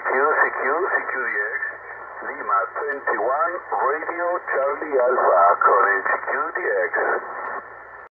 CQDX, Lima 21, Radio Charlie Alpha, calling CQDX.